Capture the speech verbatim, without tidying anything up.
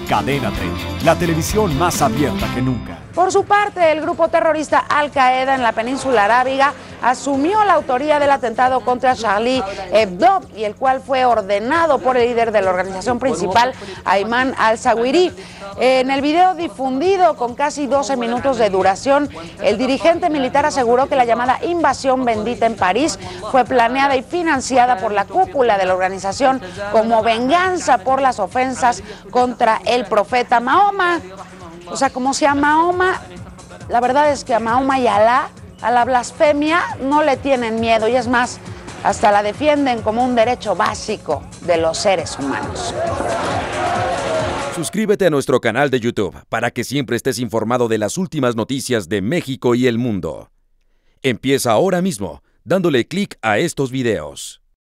Cadena treinta, la televisión más abierta que nunca. Por su parte, el grupo terrorista Al-Qaeda en la península arábiga asumió la autoría del atentado contra Charlie Hebdo, y el cual fue ordenado por el líder de la organización principal, Ayman al-Zawahiri. En el video difundido con casi doce minutos de duración, el dirigente militar aseguró que la llamada invasión bendita en París fue planeada y financiada por la cúpula de la organización como venganza por las ofensas contra el profeta Mahoma. O sea, como si a Mahoma, la verdad es que a Mahoma y a Alá, a la blasfemia, no le tienen miedo, y es más, hasta la defienden como un derecho básico de los seres humanos. Suscríbete a nuestro canal de YouTube para que siempre estés informado de las últimas noticias de México y el mundo. Empieza ahora mismo dándole clic a estos videos.